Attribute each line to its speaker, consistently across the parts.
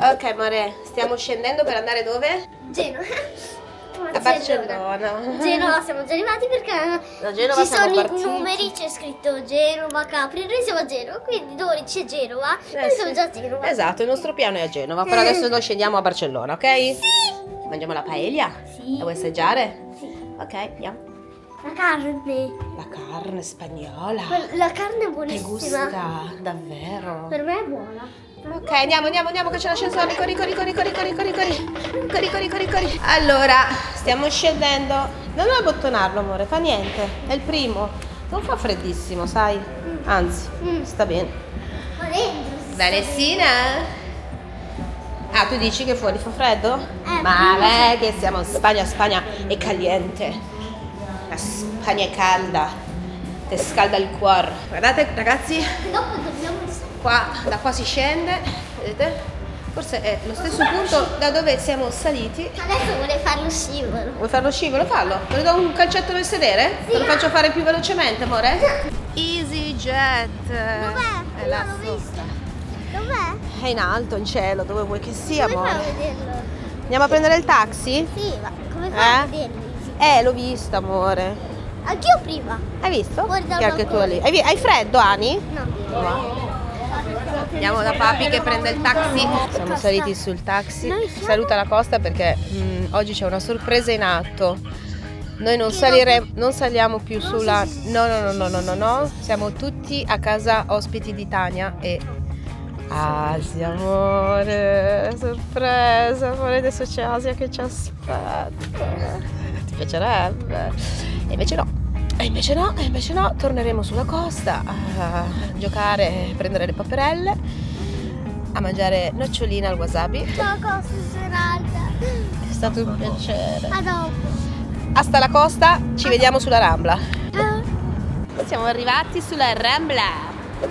Speaker 1: Ok, amore, stiamo scendendo per andare dove?
Speaker 2: Genova.
Speaker 1: A Barcellona.
Speaker 2: Genova siamo già arrivati perché
Speaker 1: Da Genova
Speaker 2: ci
Speaker 1: siamo
Speaker 2: sono
Speaker 1: partiti.
Speaker 2: i numeri, c'è scritto Genova, Capri, noi siamo a Genova, quindi dove c'è Genova, noi
Speaker 1: sì.
Speaker 2: siamo già a Genova.
Speaker 1: Esatto, il nostro piano è a Genova, però adesso noi scendiamo a Barcellona, ok? Sì. Mangiamo la paella?
Speaker 2: Sì.
Speaker 1: La vuoi assaggiare?
Speaker 2: Sì.
Speaker 1: Ok, andiamo.
Speaker 2: La carne.
Speaker 1: La carne spagnola.
Speaker 2: La carne è
Speaker 1: Ti
Speaker 2: buonissima.
Speaker 1: gusta davvero?
Speaker 2: Per me è buona.
Speaker 1: Ok, andiamo che c'è l'ascensore. Corri. Allora, stiamo scendendo. Non abbottonarlo, amore, fa niente. È il primo. Non fa freddissimo, sai? Anzi, sta bene.
Speaker 2: Ma dentro.
Speaker 1: Vanessina? Ah, tu dici che fuori fa freddo? Ma
Speaker 2: prima
Speaker 1: beh, che siamo in Spagna, Spagna è caliente. La Spagna è calda. Ti scalda il cuore. Guardate, ragazzi,
Speaker 2: Dopo dobbiamo...
Speaker 1: da qua si scende, vedete? Forse è lo stesso punto da dove siamo saliti.
Speaker 2: Adesso vuole fare lo scivolo.
Speaker 1: Vuoi fare lo scivolo? Fallo. Te lo do un calcetto nel sedere?
Speaker 2: Sì.
Speaker 1: Te lo faccio fare più velocemente, amore? EasyJet.
Speaker 2: Dov'è?
Speaker 1: È là
Speaker 2: Io l'ho
Speaker 1: sopra.
Speaker 2: vista. Dov'è?
Speaker 1: È in alto, in cielo, dove vuoi che sia,
Speaker 2: Come fai a
Speaker 1: amore?
Speaker 2: vederlo?
Speaker 1: Andiamo a prendere il taxi?
Speaker 2: Sì, ma come fai a vederlo?
Speaker 1: L'ho visto, amore.
Speaker 2: Anch'io prima.
Speaker 1: Hai visto?
Speaker 2: Fuori dal
Speaker 1: Che anche tu
Speaker 2: balcone.
Speaker 1: lì. Hai freddo, Ani?
Speaker 2: No.
Speaker 1: Andiamo da papi che prende il taxi. Siamo saliti sul taxi. Saluta la Costa perché oggi c'è una sorpresa in atto. Noi non saliamo più sulla... No. Siamo tutti a casa ospiti di Tania e... Asia, amore. Sorpresa, amore, adesso c'è Asia che ci aspetta. Ti piacerebbe? E invece no, torneremo sulla costa a giocare, a prendere le paperelle, a mangiare noccioline al wasabi.
Speaker 2: Ciao, cosa serata.
Speaker 1: È stato un piacere.
Speaker 2: A dopo.
Speaker 1: Hasta la costa, ci vediamo sulla Rambla. Siamo arrivati sulla Rambla,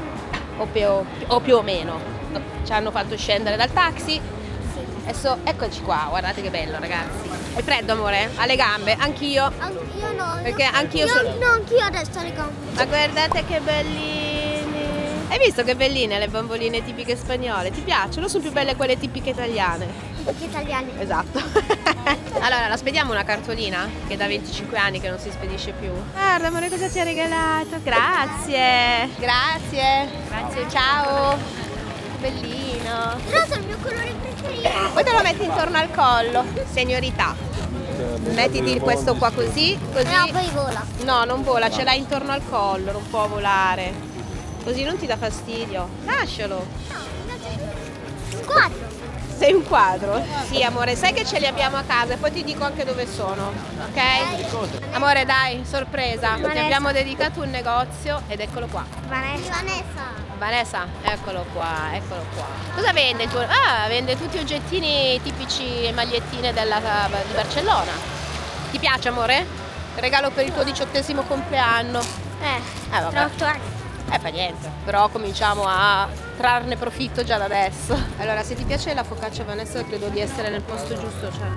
Speaker 1: o più o meno. Ci hanno fatto scendere dal taxi. Adesso eccoci qua, guardate che bello, ragazzi. È freddo, amore? Alle gambe, anch'io.
Speaker 2: Io no.
Speaker 1: Perché anch'io sono...
Speaker 2: No, anch'io adesso le gambe.
Speaker 1: Ma guardate che belline! Hai visto che belline le bamboline tipiche spagnole? Ti piacciono? Sono più belle quelle tipiche italiane.
Speaker 2: Tipiche italiane.
Speaker 1: Esatto. Allora, la spediamo una cartolina che da 25 anni che non si spedisce più. Guarda, amore, cosa ti ha regalato? Grazie. Grazie, ciao. Bellino.
Speaker 2: Rosa è il mio colore preferito.
Speaker 1: Poi te lo metti intorno al collo, segnorità. Mettiti questo qua così.
Speaker 2: No, poi vola.
Speaker 1: No, non vola, ce l'hai intorno al collo, non può volare. Così non ti dà fastidio. Lascialo.
Speaker 2: Quattro.
Speaker 1: Sei un quadro? Sì, amore, sai che ce li abbiamo a casa e poi ti dico anche dove sono, ok? Amore, dai, sorpresa. Ti abbiamo dedicato un negozio ed eccolo qua. Vanessa, eccolo qua. Cosa vende il tuo? Ah, vende tutti oggettini tipici e magliettine di Barcellona. Ti piace, amore? Regalo per il tuo 18° compleanno. Vabbè.
Speaker 2: Tra 8 anni.
Speaker 1: Fa niente, però cominciamo a trarne profitto già da adesso. Allora, se ti piace la focaccia Vanessa, credo di essere nel posto giusto, cioè.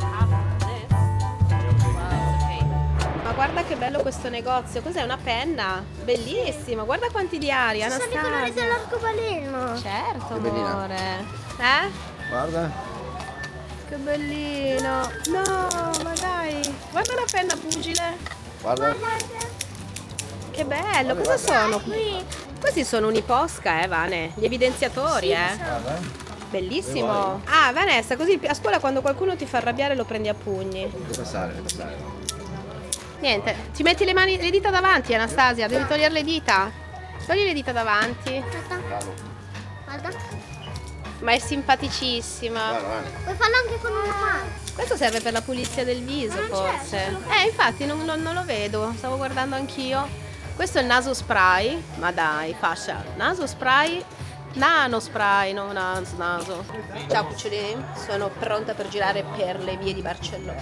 Speaker 1: Ma guarda che bello questo negozio, cos'è? Una penna? Bellissima, guarda quanti diari, Anastasia.
Speaker 2: Sono i colori dell'arcobaleno.
Speaker 1: Certo,
Speaker 3: Che bellina.
Speaker 1: amore.
Speaker 3: Guarda.
Speaker 1: Che bellino. No, ma dai, guarda la penna pugile.
Speaker 3: Guarda.
Speaker 1: Che bello, cosa sono? Questi sono uniposca, Vane, gli evidenziatori,
Speaker 3: Guarda.
Speaker 1: Bellissimo. Ah, Vanessa, così a scuola quando qualcuno ti fa arrabbiare lo prendi a pugni.
Speaker 3: Devi passare.
Speaker 1: Niente, ti metti le dita davanti, Anastasia, devi togliere le dita. Togli le dita davanti.
Speaker 2: Guarda.
Speaker 1: Ma è simpaticissima.
Speaker 2: Puoi farlo anche con una mano.
Speaker 1: Questo serve per la pulizia del viso, forse. Infatti non lo vedo, stavo guardando anch'io. Questo è il naso spray, ma dai, fascia. Naso spray, nano spray, non naso. Ciao cucciolini, sono pronta per girare per le vie di Barcellona.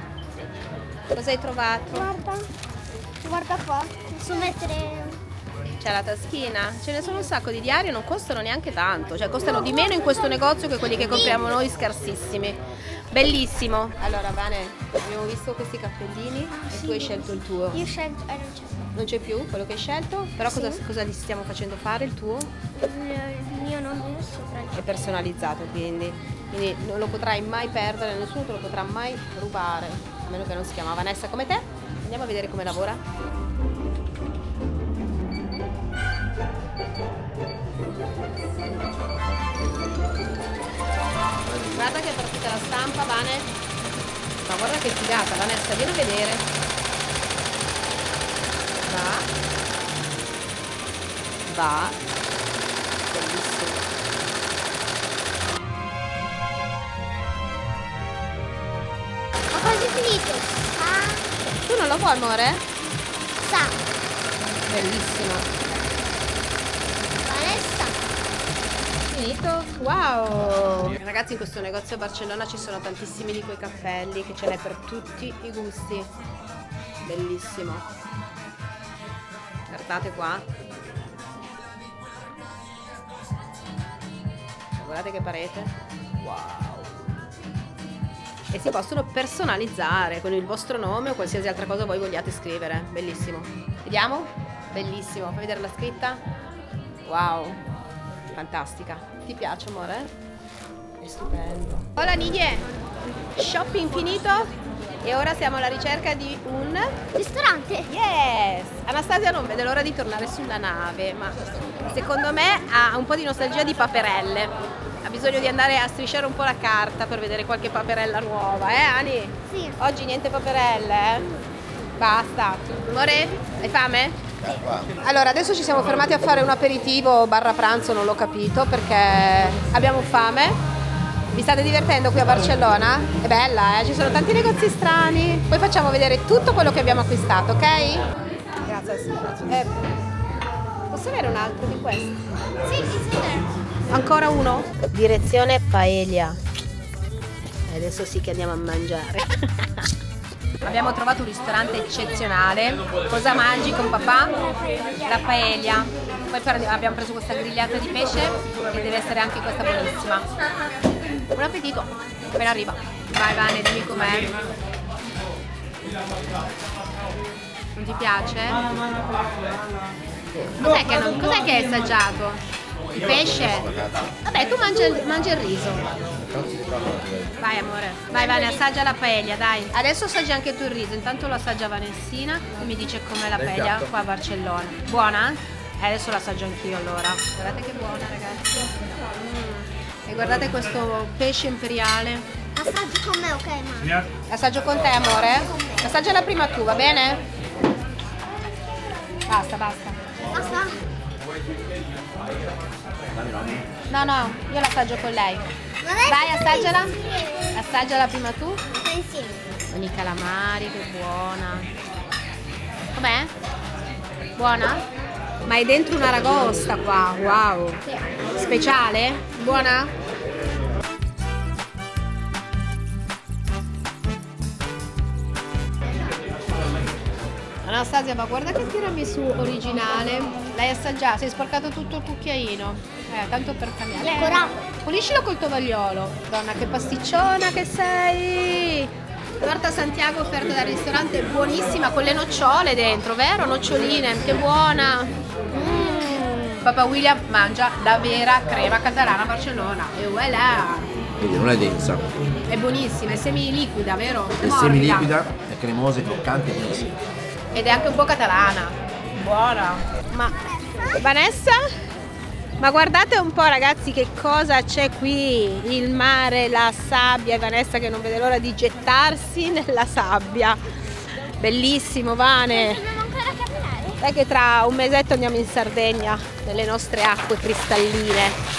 Speaker 1: Cosa hai trovato?
Speaker 2: Guarda qua. Posso mettere...
Speaker 1: C'è la taschina, ce ne sono un sacco di diari, non costano neanche tanto, cioè costano di meno in questo negozio che quelli che compriamo noi, scarsissimi. Bellissimo. Allora Vane, abbiamo visto questi cappellini e tu hai scelto il tuo.
Speaker 2: Io scelto, non c'è.
Speaker 1: Non c'è più quello che hai scelto? Però
Speaker 2: Sì.
Speaker 1: cosa gli stiamo facendo fare il tuo?
Speaker 2: Il mio nome è sopra.
Speaker 1: È personalizzato quindi non lo potrai mai perdere, nessuno te lo potrà mai rubare, a meno che non si chiama Vanessa come te. Andiamo a vedere come lavora. Guarda che è partita la stampa, Vane. Ma guarda che figata, Vanessa, vieni a vedere. Va. Bellissimo.
Speaker 2: Ho quasi finito.
Speaker 1: Tu non lo vuoi, amore?
Speaker 2: Sa.
Speaker 1: Bellissimo.
Speaker 2: Vanessa.
Speaker 1: Finito? Wow! Ragazzi, in questo negozio a Barcellona ci sono tantissimi di quei cappelli che ce n'è per tutti i gusti. Bellissimo. Guardate qua. Guardate che parete. Wow! E si possono personalizzare con il vostro nome o qualsiasi altra cosa voi vogliate scrivere. Bellissimo. Vediamo? Bellissimo. Fai vedere la scritta? Wow! Fantastica. Ti piace, amore? È stupendo. Hola Nidie! Shopping finito? E ora siamo alla ricerca di un
Speaker 2: Ristorante.
Speaker 1: yes! Anastasia non vede l'ora di tornare sulla nave, ma secondo me ha un po' di nostalgia di paperelle. Ha bisogno di andare a strisciare un po' la carta per vedere qualche paperella nuova, Ani?
Speaker 2: Sì.
Speaker 1: Oggi niente paperelle, Basta. Amore, hai fame? Allora, adesso ci siamo fermati a fare un aperitivo barra pranzo, non l'ho capito perché abbiamo fame. Vi state divertendo qui a Barcellona? È bella, ci sono tanti negozi strani. Poi facciamo vedere tutto quello che abbiamo acquistato, ok? Grazie. Posso avere un altro di questi?
Speaker 2: Sì, sì.
Speaker 1: Ancora uno? Direzione Paella. E adesso sì che andiamo a mangiare. Abbiamo trovato un ristorante eccezionale. Cosa mangi con papà? La paella. Poi abbiamo preso questa grigliata di pesce che deve essere anche questa buonissima. Buon appetito, appena arriva. Vai Vane, dimmi com'è. Non ti piace? Cos'è che hai assaggiato? Il pesce? Vabbè, tu mangi il riso. Vai amore. Vai Vane, assaggia la paella, dai. Adesso assaggi anche tu il riso. Intanto lo assaggia Vanessina e mi dice com'è la paella qua a Barcellona. Buona? Adesso lo assaggio anch'io allora. Guardate che buona, ragazzi. E guardate questo pesce imperiale.
Speaker 2: Assaggi con me, ok, ma?
Speaker 1: Assaggio con te, amore? Assaggiala prima tu, va bene? Basta.
Speaker 2: Basta?
Speaker 1: No, io l'assaggio con lei.
Speaker 2: Non è
Speaker 1: Vai, assaggiala.
Speaker 2: insieme.
Speaker 1: Assaggiala prima tu.
Speaker 2: Sta insieme.
Speaker 1: Con i calamari, che buona. Com'è? Buona? Ma è dentro una ragosta qua, wow. Speciale? Buona? Anastasia, ma guarda che tiramisù originale. L'hai assaggiato, sei sporcato tutto il cucchiaino. Tanto per cambiare.
Speaker 2: Decorato.
Speaker 1: Puliscilo col tovagliolo. Donna, che pasticciona che sei! Torta Santiago offerta dal ristorante, buonissima, con le nocciole dentro, vero? Noccioline, che buona! Papà William mangia la vera crema catalana a Barcellona. E voilà!
Speaker 3: Vedi, non è densa,
Speaker 1: È buonissima, è semiliquida, vero?
Speaker 3: è semiliquida, è cremosa, è croccante, è buonissima.
Speaker 1: Ed è anche un po' catalana. Buona. Ma Vanessa? Ma guardate un po' ragazzi che cosa c'è qui. Il mare, la sabbia. E Vanessa che non vede l'ora di gettarsi nella sabbia. Bellissimo, Vane.
Speaker 2: Dobbiamo ancora camminare.
Speaker 1: Sai che tra un mesetto andiamo in Sardegna, nelle nostre acque cristalline.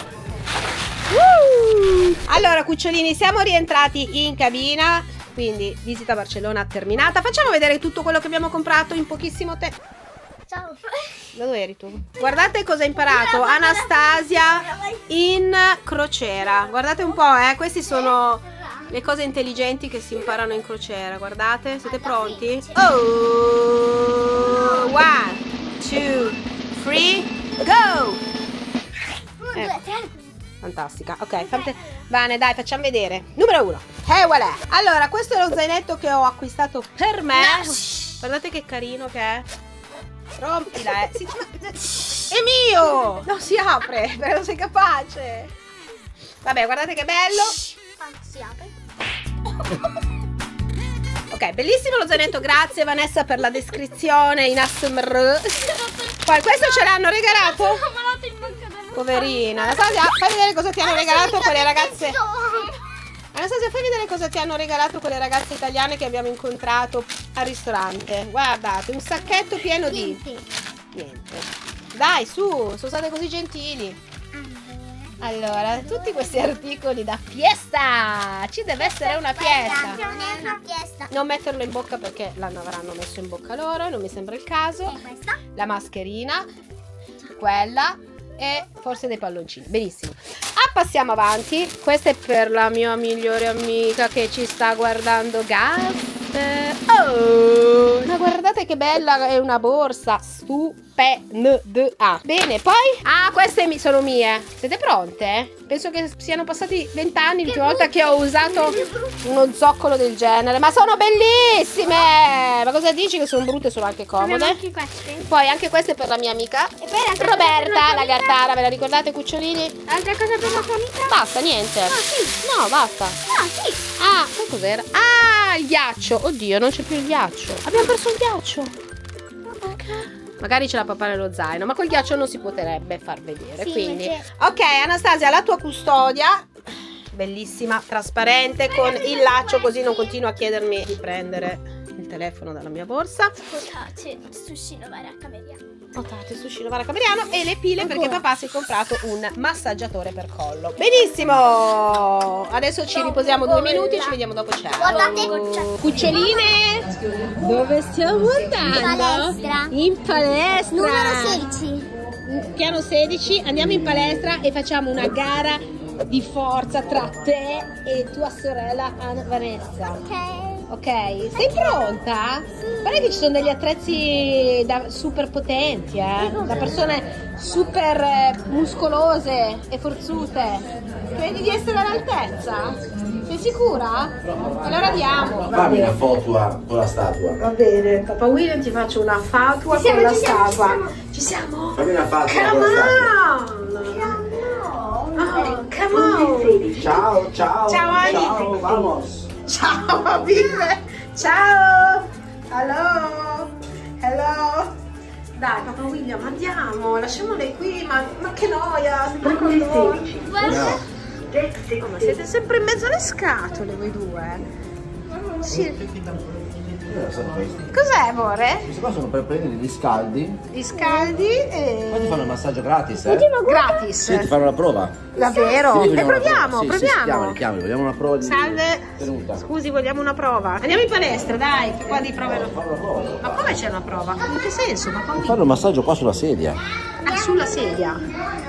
Speaker 1: Allora cucciolini, siamo rientrati in cabina. Quindi visita Barcellona terminata. Facciamo vedere tutto quello che abbiamo comprato in pochissimo tempo.
Speaker 2: Ciao.
Speaker 1: Da dove eri tu? Guardate cosa ha imparato Anastasia in crociera. Guardate un po', queste sono le cose intelligenti che si imparano in crociera. Guardate, siete pronti? Oh! 1, 2, 3, go!
Speaker 2: 1, 2, 3.
Speaker 1: Fantastica, ok, Vane, dai, facciamo vedere. Numero 1. Voilà. Allora, questo è lo zainetto che ho acquistato per me. Guardate che carino che è. Rompila, è mio! Non si apre, però sei capace. Vabbè, guardate che bello.
Speaker 2: Si apre.
Speaker 1: Ok, bellissimo lo zainetto, grazie Vanessa per la descrizione in ASMR. Poi questo ce l'hanno regalato? Poverina. Anastasia, fai vedere cosa ti hanno regalato quelle ragazze. Anastasia, fai vedere cosa ti hanno regalato quelle ragazze italiane che abbiamo incontrato al ristorante. Guardate, un sacchetto pieno di... Niente. Dai, su, sono state così gentili. Allora, tutti questi articoli da fiesta. Ci deve essere una fiesta.
Speaker 2: Non è una fiesta.
Speaker 1: Non metterlo in bocca perché l'avranno messo in bocca loro. Non mi sembra il caso.
Speaker 2: E questa?
Speaker 1: La mascherina, quella e forse dei palloncini. Benissimo. Passiamo avanti. Questa è per la mia migliore amica che ci sta guardando. Oh, ma guardate che bella, è una borsa stupenda. Bene, poi queste sono mie. Siete pronte? Penso che siano passati 20 anni l'ultima volta che ho usato uno zoccolo del genere. Ma sono bellissime. Ma cosa dici che sono brutte? Sono anche comode.
Speaker 2: Anche queste.
Speaker 1: Poi anche queste per la mia amica
Speaker 2: E poi
Speaker 1: Roberta, la gattara. Ve la ricordate, cucciolini?
Speaker 2: Altra cosa per la tua amica?
Speaker 1: Basta, niente. No, basta.
Speaker 2: Sì.
Speaker 1: Che cos'era? Il ghiaccio. Oddio, non c'è più il ghiaccio. Abbiamo perso il ghiaccio. Magari ce la papà nello zaino, ma col ghiaccio non si potrebbe far vedere.
Speaker 2: Sì,
Speaker 1: quindi
Speaker 2: invece...
Speaker 1: ok, Anastasia, la tua custodia. Bellissima, trasparente, con il laccio, così non continua a chiedermi di prendere il telefono dalla mia borsa.
Speaker 2: Potate, sushi Novara Cameriano.
Speaker 1: Potate, sushi Novara Cameriano. E le pile perché papà si è comprato un massaggiatore per collo. Benissimo. Adesso ci riposiamo 2 minuti, ci vediamo dopo. Ciao.
Speaker 2: Guardate,
Speaker 1: cuccioline, dove stiamo andando?
Speaker 2: Palestra.
Speaker 1: In palestra.
Speaker 2: Numero 16.
Speaker 1: Piano 16, andiamo in palestra e facciamo una gara di forza tra te e tua sorella Vanessa. Ok, sei pronta? Guarda che ci sono degli attrezzi super potenti, da persone super muscolose e forzute. Credi di essere all'altezza? Sei sicura? Allora andiamo.
Speaker 3: Fammi una foto con la statua.
Speaker 1: Va bene, papà William, ti faccio una fatua con la statua. Ci siamo?
Speaker 3: Fammi una fatua con la statua.
Speaker 1: Come on!
Speaker 3: Ciao, ciao.
Speaker 1: Ciao, Ani.
Speaker 3: Ciao, vamos.
Speaker 1: Ciao, vive! Ciao! Hello! Hello! Dai, papà William, andiamo! Lasciamole qui, ma che noia! Sempre con noi!
Speaker 3: No.
Speaker 1: Ma siete sempre in mezzo alle scatole, voi due! Sì. Cos'è, amore?
Speaker 3: Questi qua sono per prendere gli scaldi.
Speaker 1: Gli scaldi e...
Speaker 3: Poi ti fanno il massaggio gratis,
Speaker 1: Gratis!
Speaker 3: Sì, ti fanno la prova.
Speaker 1: Davvero?
Speaker 3: Sì,
Speaker 1: E
Speaker 3: vogliamo una
Speaker 1: proviamo,
Speaker 3: prova. Sì,
Speaker 1: proviamo!
Speaker 3: Sì, vogliamo una prova di
Speaker 1: Salve!
Speaker 3: tenuta.
Speaker 1: Scusi, vogliamo una prova. Andiamo in palestra, dai, che qua di prove non...
Speaker 3: Fanno una prova.
Speaker 1: Ma come c'è una prova? In che senso? Ma come...
Speaker 3: Fanno il massaggio qua sulla sedia.
Speaker 1: sulla sedia.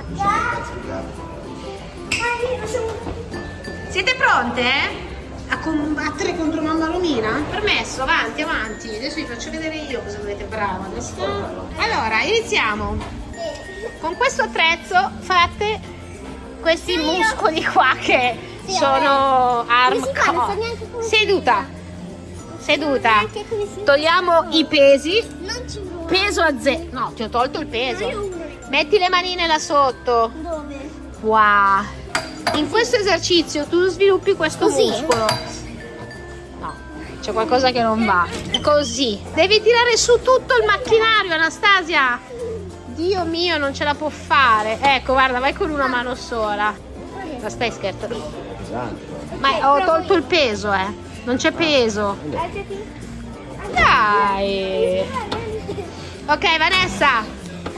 Speaker 1: Siete pronte? A combattere contro mamma Romina? Permesso, avanti, avanti. Adesso vi faccio vedere io cosa dovete. Brava adesso. Allora, iniziamo. Con questo attrezzo fate questi muscoli qua che sono arm. Seduta. Seduta. Togliamo i pesi. Peso a zero. No, ti ho tolto il peso. Metti le manine là sotto.
Speaker 2: Dove?
Speaker 1: Qua. In questo esercizio tu sviluppi questo muscolo. No, c'è qualcosa che non va. Così. Devi tirare su tutto il macchinario, Anastasia. Dio mio, non ce la può fare. Ecco, guarda, vai con una mano sola. Ma stai scherzando? Ma ho tolto il peso, non c'è peso. Dai. Ok, Vanessa.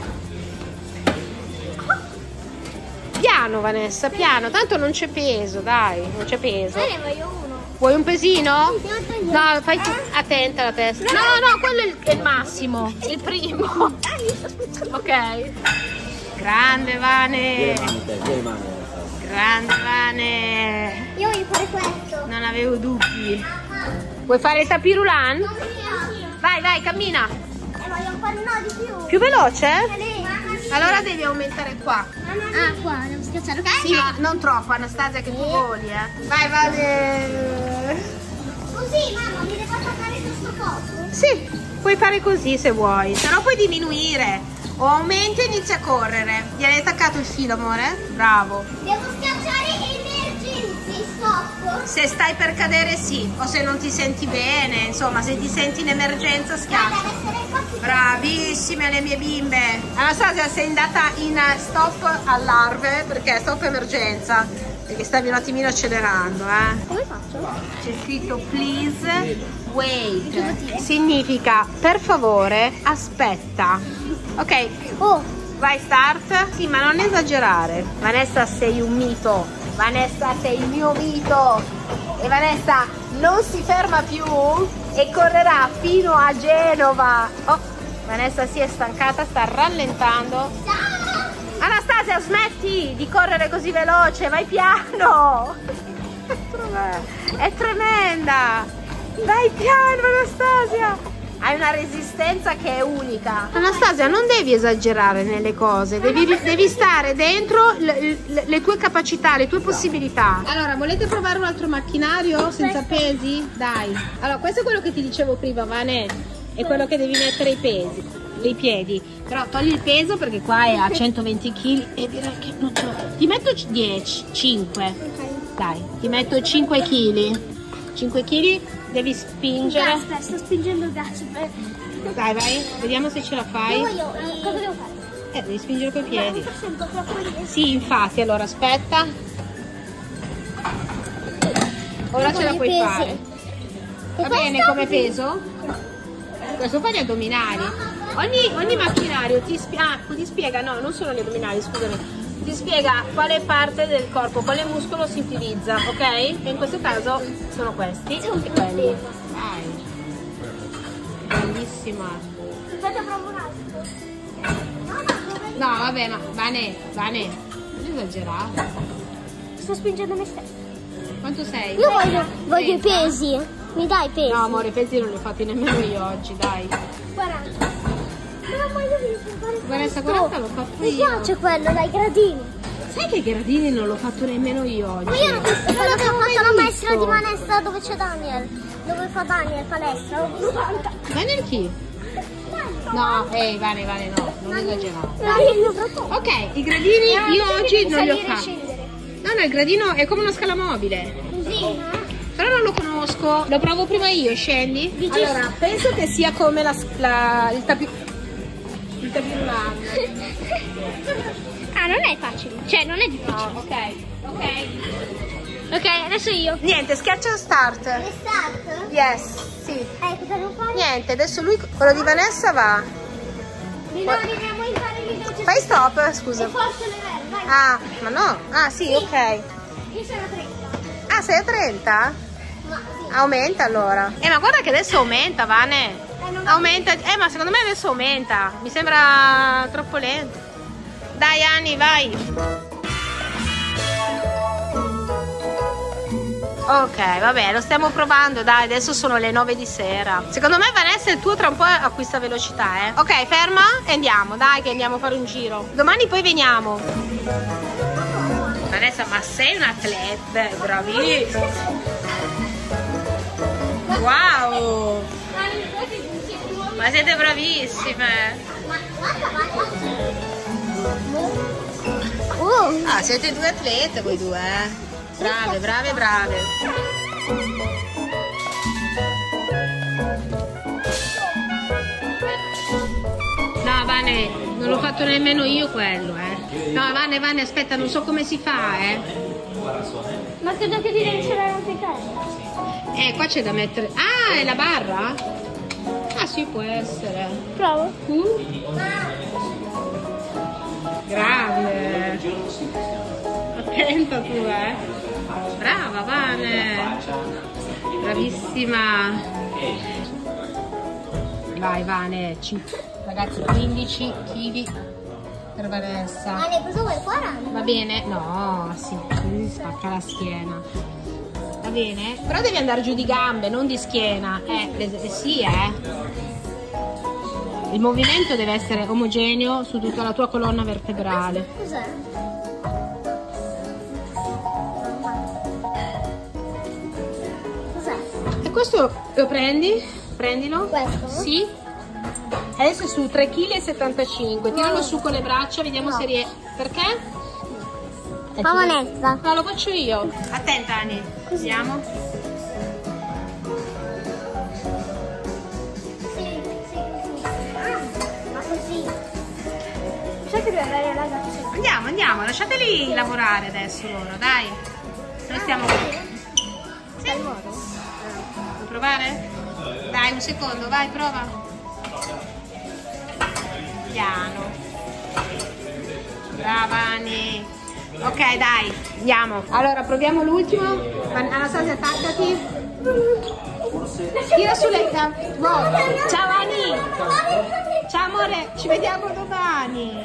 Speaker 1: Piano, Vanessa, piano. Tanto non c'è peso, dai. Non c'è peso.
Speaker 2: Ne voglio uno.
Speaker 1: Vuoi un pesino? No, fai attenta alla testa. No, quello è il massimo. Il primo. Ok. Grande Vane. Grande Vane.
Speaker 2: Io voglio fare questo.
Speaker 1: Non avevo dubbi. Vuoi fare il tapirulan? Vai, cammina.
Speaker 2: Voglio fare uno di più.
Speaker 1: Più veloce?
Speaker 2: Sì.
Speaker 1: Allora devi aumentare qua.
Speaker 2: Ah, qua, devo schiacciare, ok?
Speaker 1: Sì, ma non troppo, Anastasia, che tu voli, Vai, Vane.
Speaker 2: Così, mamma, mi devo attaccare questo coso?
Speaker 1: Sì, puoi fare così se vuoi, se no puoi diminuire. O aumenti e inizi a correre. Gli hai attaccato il filo, amore? Bravo.
Speaker 2: Devo schiacciare emergency, stop.
Speaker 1: Se stai per cadere sì, o se non ti senti bene, insomma, se ti senti in emergenza schiaccia.
Speaker 2: Deve essere infatti.
Speaker 1: Bravissime le mie bimbe. Anastasia, sei andata in stop allarme perché stop emergenza, perché stavi un attimino accelerando,
Speaker 2: Come faccio?
Speaker 1: C'è scritto please wait. Significa per favore aspetta. Ok,
Speaker 2: Oh,
Speaker 1: vai start. Sì, ma non esagerare. Vanessa, sei un mito. Vanessa, sei il mio mito. E Vanessa non si ferma più e correrà fino a Genova. Oh, Vanessa si è stancata, sta rallentando. Anastasia, smetti di correre così veloce, vai piano. È tremenda. Vai piano, Anastasia. Hai una resistenza che è unica. Anastasia, non devi esagerare nelle cose, devi stare dentro le tue capacità, le tue possibilità. Allora, volete provare un altro macchinario senza pesi? Dai. Allora, questo è quello che ti dicevo prima, Vane. È quello che devi mettere i piedi. Però togli il peso perché qua è a 120 kg e direi che non ce l'ho. Ti metto 5. Dai, ti metto 5 kg. 5 kg. Devi spingere.
Speaker 2: Aspetta, sto spingendo il gas.
Speaker 1: Dai, vai, vediamo se ce la fai.
Speaker 2: Cosa devo fare?
Speaker 1: Devi spingere coi piedi.
Speaker 2: Mi sento troppo lì.
Speaker 1: Sì, infatti, allora aspetta. Ora ce la puoi
Speaker 2: pesi.
Speaker 1: fare. Va bene come peso? Questo fa gli addominali. Ogni macchinario ti spiega, no, non sono gli addominali, scusami. Ti spiega quale parte del corpo, quale muscolo si utilizza, ok? E in questo caso sono questi e quelli. Vai. Bellissima.
Speaker 2: Aspetta, provo un altro.
Speaker 1: No, vabbè, ma Vane, non esagerare.
Speaker 2: Sto spingendo me stessa.
Speaker 1: Quanto sei?
Speaker 2: Io voglio i pesi. Mi dai i pesi?
Speaker 1: No, amore, i pesi non li ho fatti nemmeno io oggi, dai.
Speaker 2: 40. Non voglio fare
Speaker 1: Vanessa, 40 l'ho fatto
Speaker 2: Mi
Speaker 1: io.
Speaker 2: piace quello, dai gradini.
Speaker 1: Sai che i gradini non l'ho fatto nemmeno io oggi?
Speaker 2: Ma io l'ho visto quello che ha fatto la maestra di Vanessa dove c'è Daniel. Dove fa Daniel palestra. 90.
Speaker 1: Daniel chi? No, Vane, no, non esagerare. Ok, i gradini io oggi non li ho fatti. No, il gradino è come una scala mobile.
Speaker 2: Così?
Speaker 1: Però non lo conosco. Lo provo prima io, scendi? Allora, penso che sia come il tapirulante.
Speaker 2: Ah, non è facile. Cioè, non è difficile.
Speaker 1: No, ok.
Speaker 2: Ok, adesso io.
Speaker 1: Niente, schiaccia start.
Speaker 2: Start?
Speaker 1: Yes, sì.
Speaker 2: Cosa devo fare?
Speaker 1: Niente, adesso quello di Vanessa va.
Speaker 2: Dobbiamo fare l'idea.
Speaker 1: Fai stop, scusa.
Speaker 2: Forza le verre, vai.
Speaker 1: Ah, ma no. Ah, sì, ok.
Speaker 2: Io sono a 30.
Speaker 1: Ah, sei a 30?
Speaker 2: Ma sì.
Speaker 1: Aumenta allora. Ma guarda che adesso aumenta, Vane. Aumenta. Ma secondo me adesso aumenta. Mi sembra troppo lento. Dai, Anni, vai. Ok, vabbè, lo stiamo provando, dai, adesso sono le 9 di sera. Secondo me, Vanessa, il tuo tra un po' acquista velocità, eh. Ok, ferma e andiamo, dai, che andiamo a fare un giro. Domani poi veniamo. Vanessa, ma sei un atleta, bravissima. Wow! Ma siete bravissime. Ah, siete due atlete voi due, eh. Brave, brave, brave. No, Vane, non l'ho fatto nemmeno io quello, eh. No, Vane, aspetta, non so come si fa, eh.
Speaker 2: Ma credo che devi inserire anche il caso.
Speaker 1: Qua c'è da mettere... Ah, è la barra? Ah, sì, può essere.
Speaker 2: Provo.
Speaker 1: Grande. Attenta tu, eh. Brava, Vane. Bravissima. Vai, Vane. Ragazzi, 15 kg per Vanessa.
Speaker 2: Vale, cosa vuoi? 40?
Speaker 1: Va bene? No, sì, così spacca la schiena. Va bene? Però devi andare giù di gambe, non di schiena. Sì, Il movimento deve essere omogeneo su tutta la tua colonna vertebrale.
Speaker 2: Cos'è? Cos'è?
Speaker 1: E questo lo prendi? Prendilo.
Speaker 2: Questo?
Speaker 1: Sì. Adesso è su 3,75 kg. Tiralo su con le braccia, vediamo se riesci. Perché?
Speaker 2: Fa monetta.
Speaker 1: No, lo faccio io. Attenta, Ani. Vediamo.
Speaker 2: Sì. Ma così. Sai che deve avere ragazzi?
Speaker 1: Andiamo, lasciateli lavorare adesso loro, dai. Noi stiamo. Sì. Vuoi provare? Dai, un secondo, vai, prova. Piano. Brava Ani. Ok, dai, andiamo. Allora, proviamo l'ultimo. Anastasia, attaccati. Tira sulle. Ciao Ani. Ciao amore, ci vediamo domani.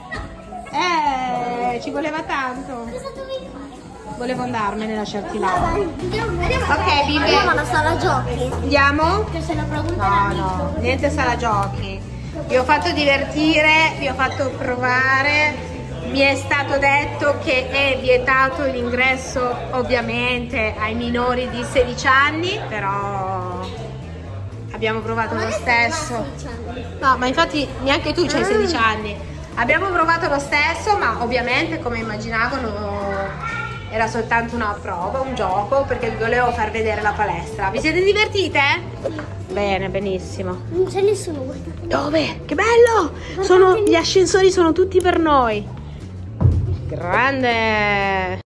Speaker 1: Ci voleva tanto.
Speaker 2: Cosa dovevi fare?
Speaker 1: Volevo andarmene, lasciarti là.
Speaker 2: Ok,
Speaker 1: Bibi.
Speaker 2: andiamo alla sala giochi.
Speaker 1: Andiamo?
Speaker 2: Che se la pregunta
Speaker 1: No, niente sala giochi. Vi ho fatto divertire, vi ho fatto provare. Mi è stato detto che è vietato l'ingresso ovviamente ai minori di 16 anni, però abbiamo provato lo stesso. No, ma infatti neanche tu c'hai 16 anni. Abbiamo provato lo stesso, ma ovviamente come immaginavano era soltanto una prova, un gioco, perché vi volevo far vedere la palestra. Vi siete divertite? Bene, benissimo.
Speaker 2: Non c'è nessuno, guardate.
Speaker 1: Dove? Che bello! Gli ascensori sono tutti per noi. Grande!